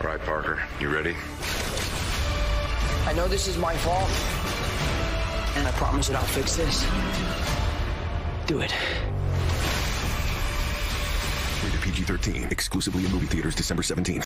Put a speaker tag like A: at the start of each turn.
A: All right, Parker, you ready?
B: I know this is my fault, and I promise that I'll fix this. Do it.
C: Rated PG-13, exclusively in movie theaters December 17th.